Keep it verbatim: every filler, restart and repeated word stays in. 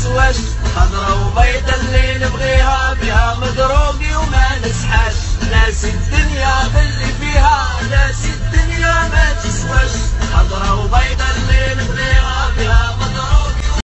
تسواش، خضرا وبيضا اللي نبغيها بها مدروقي وما نسحاش. ناس الدنيا باللي فيها، ناس الدنيا ما تسواش، خضرا وبيضا اللي نبغيها بها مدروقي